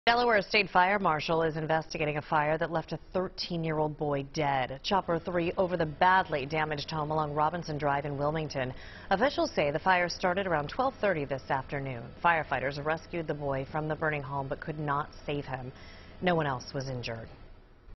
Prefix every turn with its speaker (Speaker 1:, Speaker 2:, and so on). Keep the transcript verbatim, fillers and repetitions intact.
Speaker 1: Delaware State Fire Marshal is investigating a fire that left a thirteen-year-old boy dead. Chopper three over the badly damaged home along Robinson Drive in Wilmington. Officials say the fire started around twelve thirty this afternoon. Firefighters rescued the boy from the burning home but could not save him. No one else was injured.